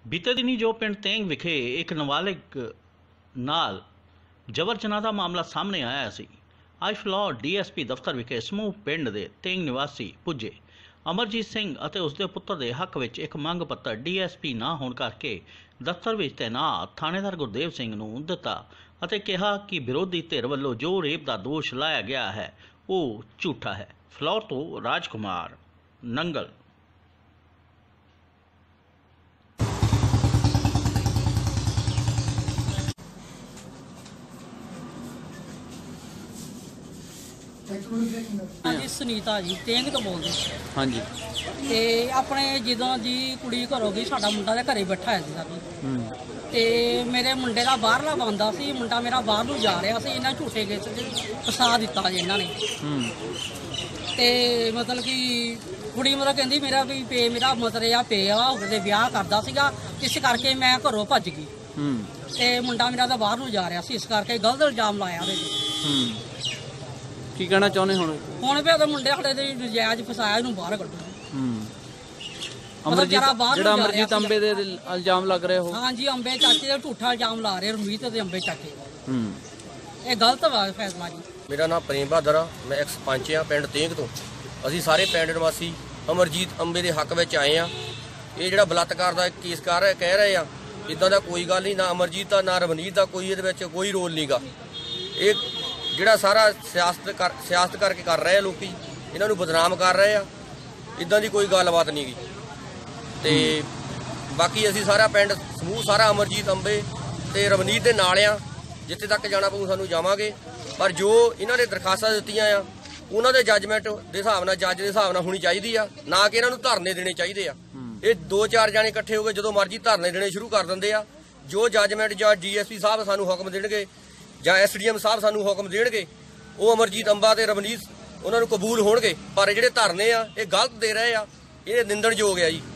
ਬੀਤੇ ਦਿਨੀ ਜੋ ਪਿੰਡ ਤੇਂਗ ਵਿਖੇ ਇੱਕ ਨਾਬਾਲਿਗ ਨਾਲ ਜਬਰ ਜਨਾਹ ਦਾ ਮਾਮਲਾ ਸਾਹਮਣੇ ਆਇਆ ਸੀ। ਅੱਜ ਫਿਲੌਰ ਡੀਐਸਪੀ ਦਫ਼ਤਰ ਵਿਖੇ ਸਮੂਹ ਪਿੰਡ ਦੇ ਤੇਂਗ ਨਿਵਾਸੀ ਪੁੱਜੇ। ਅਮਰਜੀਤ ਸਿੰਘ ਅਤੇ ਉਸਦੇ ਪੁੱਤਰ ਦੇ ਹੱਕ ਵਿੱਚ ਇੱਕ ਮੰਗ ਪੱਤਰ ਡੀਐਸਪੀ ਨਾ ਹੋਣ ਕਰਕੇ ਦਫ਼ਤਰ ਵਿੱਚ ਤੈਨਾਤ ਥਾਣੇਦਾਰ ਗੁਰਦੇਵ ਸਿੰਘ ਨੂੰ ਦਿੱਤਾ ਅਤੇ ਕਿਹਾ ਕਿ ਵਿਰੋਧੀ ਧਿਰ ਵੱਲੋਂ ਜੋ ਰੇਪ ਦਾ ਦੋਸ਼ ਲਾਇਆ ਗਿਆ ਹੈ ਉਹ ਝੂਠਾ ਹੈ। ਫਿਲੌਰ ਤੋਂ ਰਾਜਕੁਮਾਰ ਨੰਗਲ। ਹਾਂਜੀ ਸੁਨੀਤਾ ਜੀ ਤੇਂਗ ਤੋਂ ਬੋਲਦੇ। ਹਾਂਜੀ ਤੇ ਆਪਣੇ ਜਦੋਂ ਜੀ ਕੁੜੀ ਘਰੋਂ ਗਈ ਸਾਡਾ ਮੁੰਡਾ ਦੇ ਘਰੇ ਬੈਠਾ ਹੈ ਜੀ ਸਾਡੀ ਤੇ ਮੇਰੇ ਮੁੰਡੇ ਦਾ ਬਾਹਰਲਾ ਬੰਦਾ ਸੀ। ਮੁੰਡਾ ਮੇਰਾ ਬਾਹਰ ਨੂੰ ਜਾ ਰਿਹਾ ਸੀ। ਇਹਨਾਂ ਝੂਠੇ ਕੇਸ 'ਚ ਫਸਾ ਦਿੱਤਾ ਜੀ ਇਹਨਾਂ ਨੇ। ਤੇ ਮਤਲਬ ਕਿ ਕੁੜੀ ਮਤਲਬ ਕਹਿੰਦੀ ਮੇਰਾ ਵੀ ਪੇ ਮੇਰਾ ਮਤਲਬ ਆ ਪੇ ਆ ਉਹਦੇ ਵਿਆਹ ਕਰਦਾ ਸੀਗਾ, ਇਸ ਕਰਕੇ ਮੈਂ ਘਰੋਂ ਭੱਜ ਗਈ। ਤੇ ਮੁੰਡਾ ਮੇਰਾ ਤਾਂ ਬਾਹਰ ਨੂੰ ਜਾ ਰਿਹਾ ਸੀ, ਇਸ ਕਰਕੇ ਗਲਤ ਇਲਜ਼ਾਮ ਲਾਇਆ ਉਹਦੇ 'ਤੇ। ਕੀ ਕਹਿਣਾ ਚਾਹੁੰਦੇ ਹੁਣ ਵੀ ਉਹਦੇ ਮੁੰਡੇ ਸਾਡੇ ਦੇ ਨਜਾਇਜ਼ ਫਸਾਇਆ, ਇਹਨੂੰ ਬਾਹਰ ਕੱਢੋ। ਜਿਹੜਾ ਅਮਰਜੀਤ ਅੰਬੇ ਦੇ ਇਲਜ਼ਾਮ ਲੱਗ ਰਹੇ ਹੋ? ਹਾਂਜੀ ਅੰਬੇ ਚਾਚੇ ਦਾ ਝੂਠਾ ਇਲਜ਼ਾਮ ਲਾ ਰਹੇ ਰਮੀਤ ਤੇ ਅੰਬੇ ਚਾਚੇ। ਇਹ ਗਲਤ ਵਾ ਫੈਸਲਾ ਜੀ। ਮੇਰਾ ਨਾਮ ਪ੍ਰੇਮ ਬਹਾਦਰ ਆ, ਮੈਂ ਐਕਸ ਪੰਚ ਆ ਪਿੰਡ ਤੇਂਗ ਤੋਂ। ਅਸੀਂ ਸਾਰੇ ਪਿੰਡ ਨਿਵਾਸੀ ਅਮਰਜੀਤ ਅੰਬੇ ਦੇ ਹੱਕ ਵਿੱਚ ਆਏ ਆ। ਇਹ ਜਿਹੜਾ ਬਲਾਤਕਾਰ ਦਾ ਕੇਸ ਕਹਿ ਰਹੇ ਆ, ਇਦਾਂ ਦਾ ਕੋਈ ਗੱਲ ਨਹੀਂ। ਨਾ ਅਮਰਜੀਤ ਦਾ ਨਾ ਰਵਨੀਤ ਦਾ ਕੋਈ ਇਹਦੇ ਵਿੱਚ ਕੋਈ ਰੋਲ ਨਹੀਂਗਾ। ਇਹ ਜਿਹੜਾ ਸਾਰਾ ਸਿਆਸਤ ਕਰਕੇ ਕਰ ਰਹੇ ਆ ਲੋਕੀ, ਇਹਨਾਂ ਨੂੰ ਬਦਨਾਮ ਕਰ ਰਹੇ ਆ। ਇਦਾਂ ਦੀ ਕੋਈ ਗੱਲਬਾਤ ਨਹੀਂ ਗੀ। ਤੇ ਬਾਕੀ ਅਸੀਂ ਸਾਰਾ ਪਿੰਡ ਸਮੂਹ ਸਾਰਾ ਅਮਰਜੀਤ ਅੰਬੇ ਤੇ ਰਵਨੀਤ ਦੇ ਨਾਲ ਆ। ਜਿੱਥੇ ਤੱਕ ਜਾਣਾ ਪਊ ਸਾਨੂੰ ਜਾਵਾਂਗੇ। ਪਰ ਜੋ ਇਹਨਾਂ ਨੇ ਦਰਖਾਸਤਾਂ ਦਿੱਤੀਆਂ ਆ ਉਹਨਾਂ ਦੇ ਜੱਜਮੈਂਟ ਦੇ ਹਿਸਾਬ ਨਾਲ, ਜੱਜ ਦੇ ਹਿਸਾਬ ਨਾਲ ਹੋਣੀ ਚਾਹੀਦੀ ਆ, ਨਾ ਕਿ ਇਹਨਾਂ ਨੂੰ ਧਰਨੇ ਦੇਣੇ ਚਾਹੀਦੇ ਆ। ਇਹ 2-4 ਜਾਣੇ ਇਕੱਠੇ ਹੋ ਕੇ ਜਦੋਂ ਮਰਜ਼ੀ ਧਰਨੇ ਦੇਣੇ ਸ਼ੁਰੂ ਕਰ ਦਿੰਦੇ ਆ। ਜੋ ਜੱਜਮੈਂਟ ਜਾਂ ਡੀਐਸਪੀ ਸਾਹਿਬ ਸਾਨੂੰ ਹੁਕਮ ਦੇਣਗੇ ਜਾਂ ਐਸਡੀਐਮ ਸਾਹਿਬ ਸਾਨੂੰ ਹੁਕਮ ਦੇਣਗੇ, ਉਹ ਅਮਰਜੀਤ ਅੰਬਾ ਤੇ ਰਵਨੀਤ ਉਹਨਾਂ ਨੂੰ ਕਬੂਲ ਹੋਣਗੇ। ਪਰ ਜਿਹੜੇ ਧਰਨੇ ਆ ਇਹ ਗਲਤ ਦੇ ਰਹੇ ਆ, ਇਹ ਨਿੰਦਣਯੋਗ ਆ ਜੀ।